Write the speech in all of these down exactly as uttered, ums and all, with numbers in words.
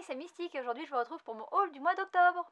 c'est Mystique et aujourd'hui je vous retrouve pour mon haul du mois d'octobre.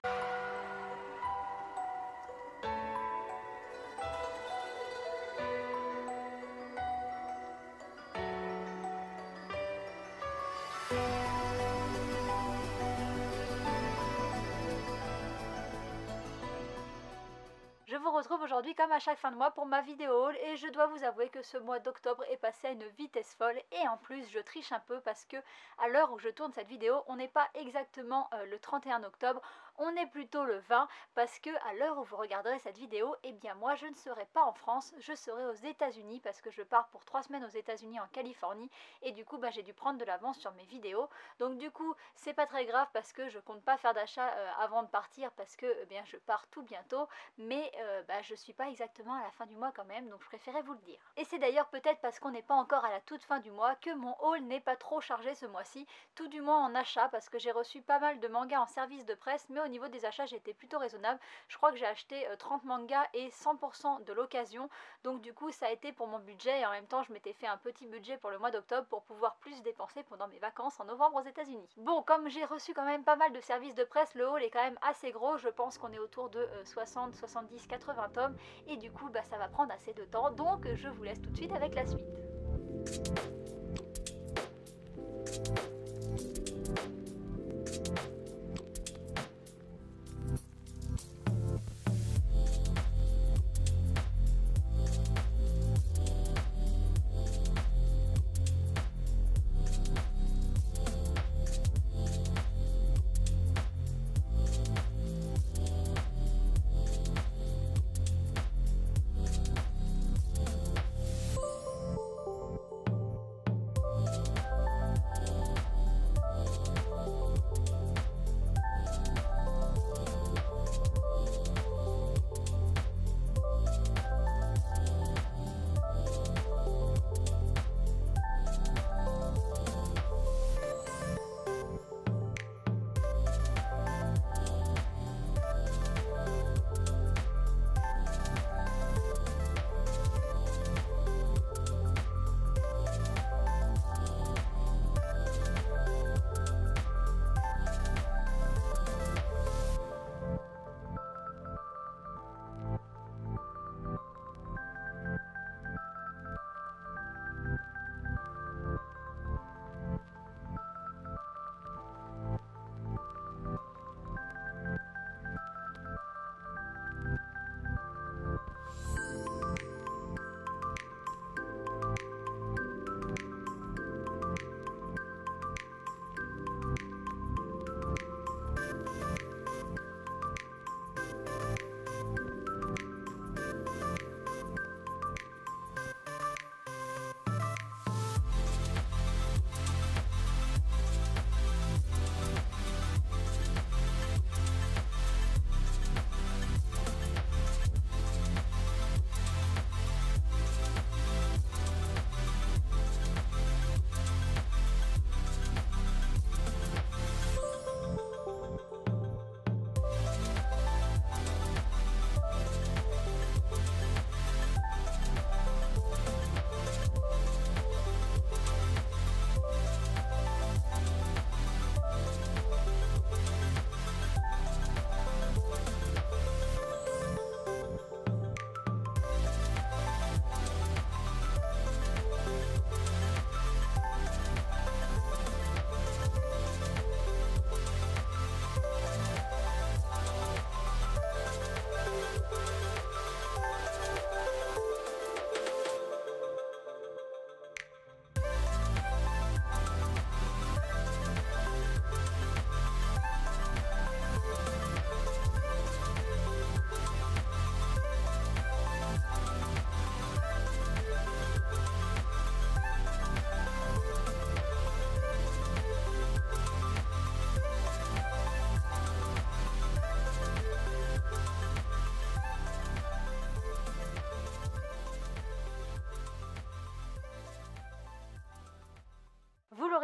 Je vous retrouve aujourd'hui comme à chaque fin de mois pour ma vidéo haul et je dois vous avouer que ce mois d'octobre est passé à une vitesse folle et en plus je triche un peu parce que à l'heure où je tourne cette vidéo on n'est pas exactement euh, le trente et un octobre, on est plutôt le vingt parce que à l'heure où vous regarderez cette vidéo, eh bien moi je ne serai pas en France, je serai aux États-Unis parce que je pars pour trois semaines aux États-Unis en Californie et du coup bah, j'ai dû prendre de l'avance sur mes vidéos. Donc du coup c'est pas très grave parce que je compte pas faire d'achat euh, avant de partir parce que eh bien je pars tout bientôt, mais euh, bah, je suis pas exactement à la fin du mois quand même, donc je préférais vous le dire. Et c'est d'ailleurs peut-être parce qu'on n'est pas encore à la toute fin du mois que mon haul n'est pas trop chargé ce mois-ci, tout du moins en achat parce que j'ai reçu pas mal de mangas en service de presse, mais au niveau des achats j'ai été plutôt raisonnable. Je crois que j'ai acheté euh, trente mangas et cent pour cent de l'occasion, donc du coup ça a été pour mon budget et en même temps je m'étais fait un petit budget pour le mois d'octobre pour pouvoir plus dépenser pendant mes vacances en novembre aux États-Unis. Bon, comme j'ai reçu quand même pas mal de services de presse, le haul est quand même assez gros, je pense qu'on est autour de euh, soixante, soixante-dix, quatre-vingts tomes et du coup bah, ça va prendre assez de temps, donc je vous laisse tout de suite avec la suite.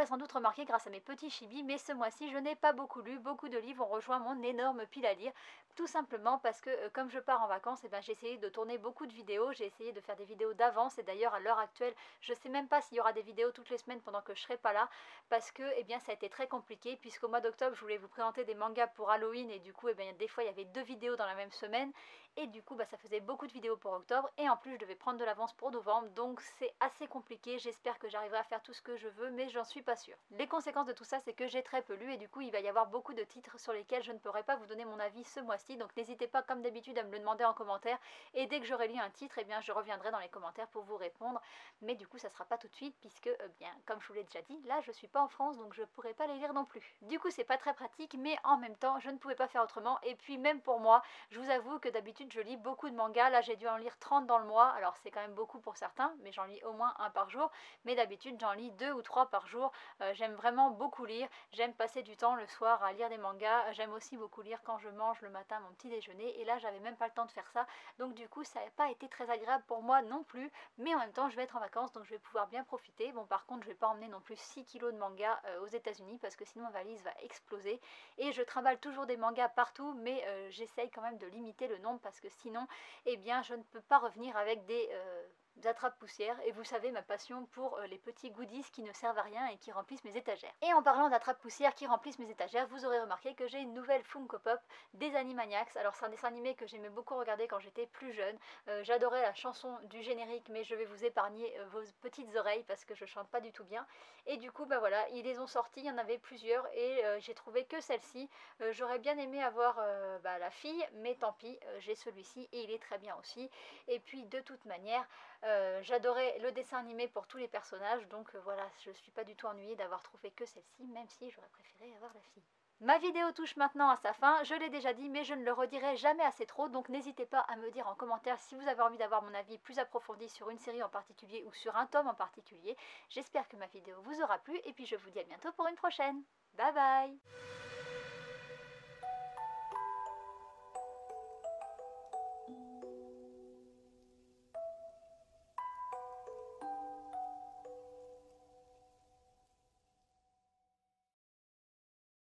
sans doute remarqué grâce à mes petits chibis, mais ce mois-ci je n'ai pas beaucoup lu, beaucoup de livres ont rejoint mon énorme pile à lire, tout simplement parce que euh, comme je pars en vacances, eh ben, j'ai essayé de tourner beaucoup de vidéos, j'ai essayé de faire des vidéos d'avance et d'ailleurs à l'heure actuelle je sais même pas s'il y aura des vidéos toutes les semaines pendant que je serai pas là parce que eh bien, ça a été très compliqué puisqu'au mois d'octobre je voulais vous présenter des mangas pour Halloween et du coup eh bien, des fois il y avait deux vidéos dans la même semaine et du coup bah, ça faisait beaucoup de vidéos pour octobre et en plus je devais prendre de l'avance pour novembre donc c'est assez compliqué, j'espère que j'arriverai à faire tout ce que je veux mais j'en suis pas sûre. Les conséquences de tout ça c'est que j'ai très peu lu et du coup il va y avoir beaucoup de titres sur lesquels je ne pourrai pas vous donner mon avis ce mois-ci donc n'hésitez pas comme d'habitude à me le demander en commentaire et dès que j'aurai lu un titre eh bien je reviendrai dans les commentaires pour vous répondre mais du coup ça sera pas tout de suite puisque euh, bien comme je vous l'ai déjà dit là je suis pas en France donc je pourrai pas les lire non plus. Du coup c'est pas très pratique mais en même temps je ne pouvais pas faire autrement et puis même pour moi je vous avoue que d'habitude je lis beaucoup de mangas, là j'ai dû en lire trente dans le mois, alors c'est quand même beaucoup pour certains mais j'en lis au moins un par jour, mais d'habitude j'en lis deux ou trois par jour. Euh, j'aime vraiment beaucoup lire, j'aime passer du temps le soir à lire des mangas, j'aime aussi beaucoup lire quand je mange le matin mon petit déjeuner et là j'avais même pas le temps de faire ça donc du coup ça n'a pas été très agréable pour moi non plus mais en même temps je vais être en vacances donc je vais pouvoir bien profiter. Bon par contre je vais pas emmener non plus six kilos de mangas euh, aux États-Unis parce que sinon ma valise va exploser et je trimballe toujours des mangas partout mais euh, j'essaye quand même de limiter le nombre parce que sinon eh bien je ne peux pas revenir avec des euh, attrape-poussières et vous savez ma passion pour euh, les petits goodies qui ne servent à rien et qui remplissent mes étagères. Et en parlant d'attrape-poussières qui remplissent mes étagères, vous aurez remarqué que j'ai une nouvelle Funko Pop des Animaniacs. Alors c'est un dessin animé que j'aimais beaucoup regarder quand j'étais plus jeune, euh, j'adorais la chanson du générique mais je vais vous épargner euh, vos petites oreilles parce que je chante pas du tout bien et du coup bah voilà ils les ont sortis, il y en avait plusieurs et euh, j'ai trouvé que celle-ci. Euh, j'aurais bien aimé avoir euh, bah, la fille mais tant pis, euh, j'ai celui-ci et il est très bien aussi et puis de toute manière euh, j'adorais le dessin animé pour tous les personnages donc euh, voilà je suis pas du tout ennuyée d'avoir trouvé que celle-ci même si j'aurais préféré avoir la fille. Ma vidéo touche maintenant à sa fin, je l'ai déjà dit mais je ne le redirai jamais assez trop donc n'hésitez pas à me dire en commentaire si vous avez envie d'avoir mon avis plus approfondi sur une série en particulier ou sur un tome en particulier. J'espère que ma vidéo vous aura plu et puis je vous dis à bientôt pour une prochaine. Bye bye.